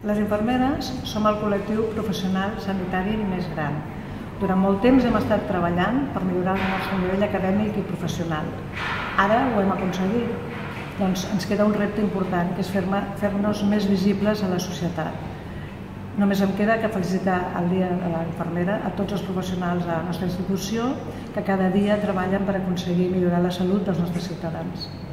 Les infermeres som el col·lectiu professional sanitari més gran. Durant molt temps hem estat treballant per millorar el nostre nivell acadèmic i professional. Ara ho hem aconseguit. Doncs ens queda un repte important, que és fer-nos més visibles a la societat. Només em queda que felicitar el Dia de la Infermera a tots els professionals de la nostra institució que cada dia treballen per aconseguir millorar la salut dels nostres ciutadans.